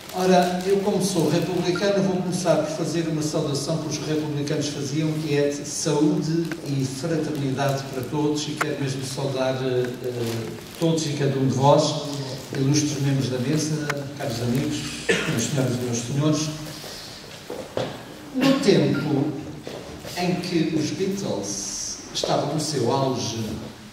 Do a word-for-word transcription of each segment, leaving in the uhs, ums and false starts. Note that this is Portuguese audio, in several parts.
Ora, eu como sou republicano vou começar por fazer uma saudação que os republicanos faziam, que é de saúde e fraternidade para todos, e quero mesmo saudar uh, todos e cada um de vós, ilustres membros da mesa, caros amigos, meus senhoras e meus senhores. No tempo em que os Beatles estavam no seu auge,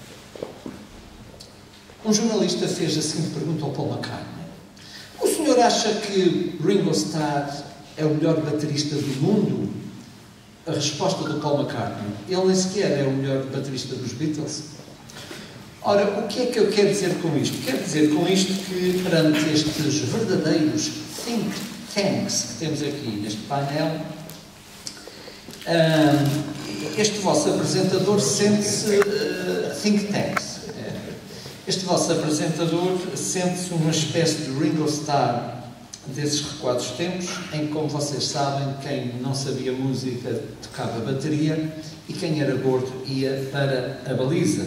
um jornalista fez a seguinte pergunta ao Paul McCartney: o senhor acha que Ringo Starr é o melhor baterista do mundo? A resposta do Paul McCartney: ele nem sequer é o melhor baterista dos Beatles. Ora, o que é que eu quero dizer com isto? Quero dizer com isto que, perante estes verdadeiros think tanks que temos aqui neste painel, este vosso apresentador sente-se uh, think tanks. Este vosso apresentador sente-se uma espécie de Ringo Starr desses recuados tempos, em que, como vocês sabem, quem não sabia música tocava bateria e quem era gordo ia para a baliza.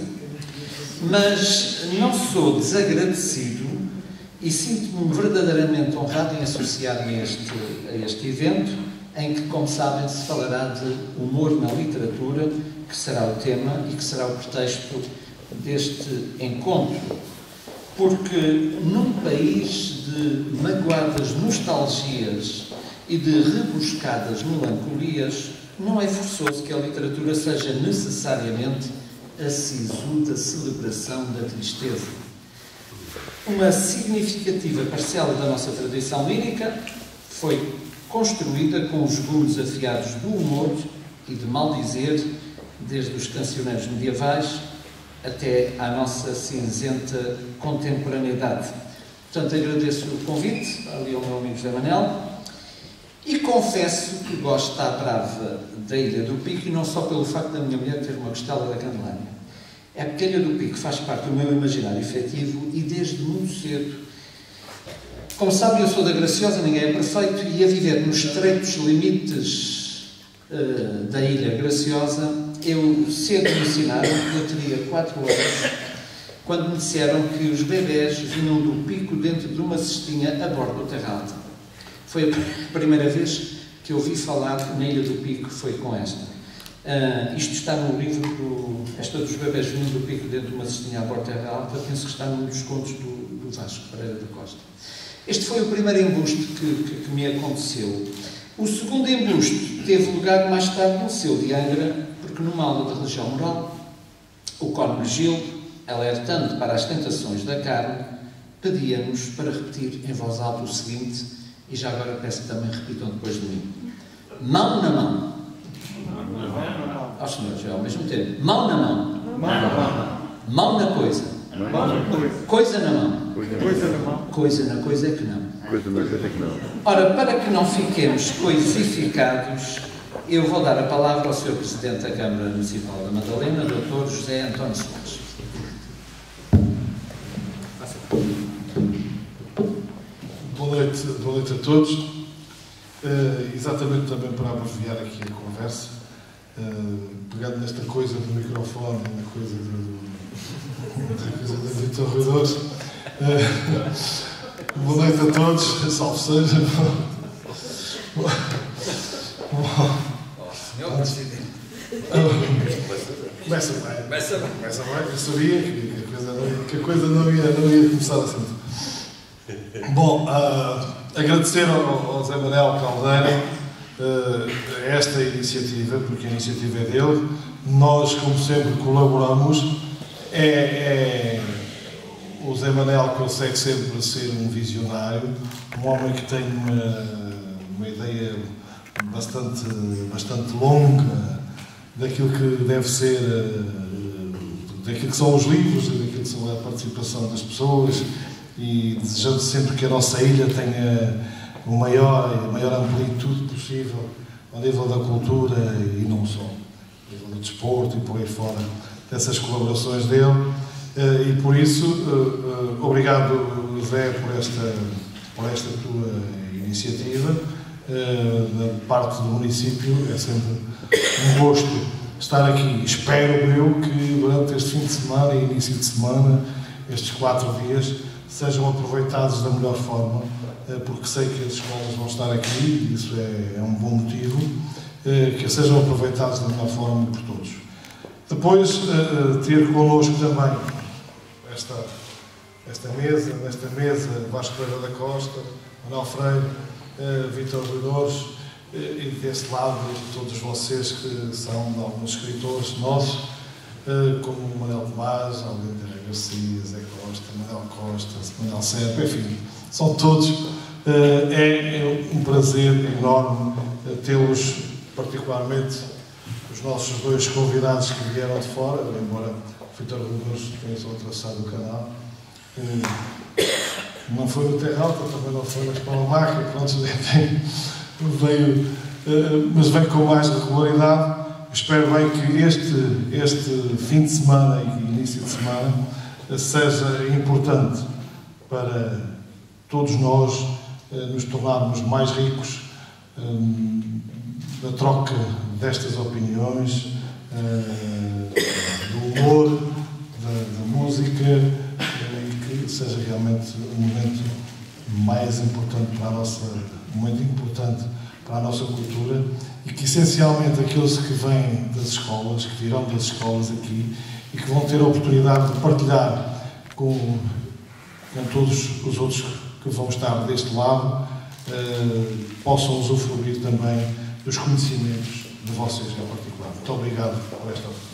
Mas não sou desagradecido e sinto-me verdadeiramente honrado em associar-me a este, a este evento, em que, como sabem, se falará de humor na literatura, que será o tema e que será o pretexto deste encontro, porque num país de magoadas nostalgias e de rebuscadas melancolias, não é forçoso que a literatura seja necessariamente a sisuda celebração da tristeza. Uma significativa parcela da nossa tradição lírica foi construída com os gumes afiados do humor e de maldizer, desde os cancioneiros medievais até à nossa cinzenta contemporaneidade. Portanto, agradeço o convite ali ao meu amigo José Manel e confesso que gosto à brava da Ilha do Pico, e não só pelo facto da minha mulher ter uma costela da Candelária. É porque a Ilha do Pico faz parte do meu imaginário efetivo e desde muito cedo. Como sabem, eu sou da Graciosa, ninguém é perfeito, e a viver nos estreitos limites uh, da Ilha Graciosa, eu cedo me ensinaram que eu teria quatro anos quando me disseram que os bebés vinham do Pico dentro de uma cestinha a bordo do Terra Alta. Foi a primeira vez que eu ouvi falar na Ilha do Pico, foi com esta. Uh, isto está no livro, do, esta dos bebés vinham do Pico dentro de uma cestinha a bordo do Terra Alta, penso que está num dos contos do, do Vasco Pereira da Costa. Este foi o primeiro embuste que, que, que me aconteceu. O segundo embuste teve lugar mais tarde no seu de Angra, porque numa aula de religião moral, o Cónigo Gil, alertando para as tentações da carne, pedia-nos para repetir em voz alta o seguinte, e já agora peço que também repitam depois de mim: mão na mão. Aos senhores, é ao mesmo tempo. Mão na mão. Mão na mão. Mão na coisa. Mão na coisa. Coisa na mão. Coisa na mão. Coisa na coisa é que não. Coisa na coisa é que não. Ora, para que não fiquemos coisificados, eu vou dar a palavra ao senhor Presidente da Câmara Municipal da Madalena, doutor José António Soares. Boa noite, boa noite a todos. Uh, exatamente também para abreviar aqui a conversa, uh, pegando nesta coisa do microfone, na coisa do, da coisa do interrogador. Uh, boa noite a todos, salve seja. Senhor Presidente. Começa bem. Começa bem. Começa bem. Eu sabia que a coisa não ia, que a coisa não ia, não ia começar assim. Bom, uh, agradecer ao, ao Zé Manel Caldeira uh, esta iniciativa, porque a iniciativa é dele. Nós, como sempre, colaboramos. É, é o Zé Manel consegue sempre ser um visionário, um homem que tem uma, uma ideia bastante, bastante longa daquilo que deve ser, daquilo que são os livros, daquilo que são a participação das pessoas, e desejando sempre que a nossa ilha tenha o maior, a maior amplitude possível ao nível da cultura e não só, ao nível do desporto e por aí fora, dessas colaborações dele. E por isso, obrigado, Zé, por esta, por esta tua iniciativa. Da parte do município, é sempre um gosto estar aqui. Espero eu que durante este fim de semana e início de semana, estes quatro dias, sejam aproveitados da melhor forma, porque sei que as escolas vão estar aqui, e isso é, é um bom motivo, que sejam aproveitados da melhor forma por todos. Depois, ter connosco também esta, esta mesa, nesta mesa, Vasco Pereira da Costa, Manuel Freire, Vítor Rui e deste lado todos vocês que são de alguns escritores nossos, como Manuel Tomás, Almeida Garcia, Zé Costa, Manuel Costa, Manuel Serpa, enfim, são todos. É um prazer enorme tê-los, particularmente os nossos dois convidados que vieram de fora, embora o Vítor Rui tenha só atravessado o canal. Não foi no Terra Alta, também não foi na Escola Máquina, pronto, veio, mas vem com mais regularidade. Espero bem que este, este fim de semana e início de semana seja importante para todos nós nos tornarmos mais ricos na troca destas opiniões, do humor, da, da música, e que seja realmente um momento mais importante para a nossa, um momento importante para a nossa cultura, e que essencialmente aqueles que vêm das escolas, que virão das escolas aqui e que vão ter a oportunidade de partilhar com, com todos os outros que vão estar deste lado, eh, possam usufruir também dos conhecimentos de vocês em particular. Muito obrigado por esta oportunidade.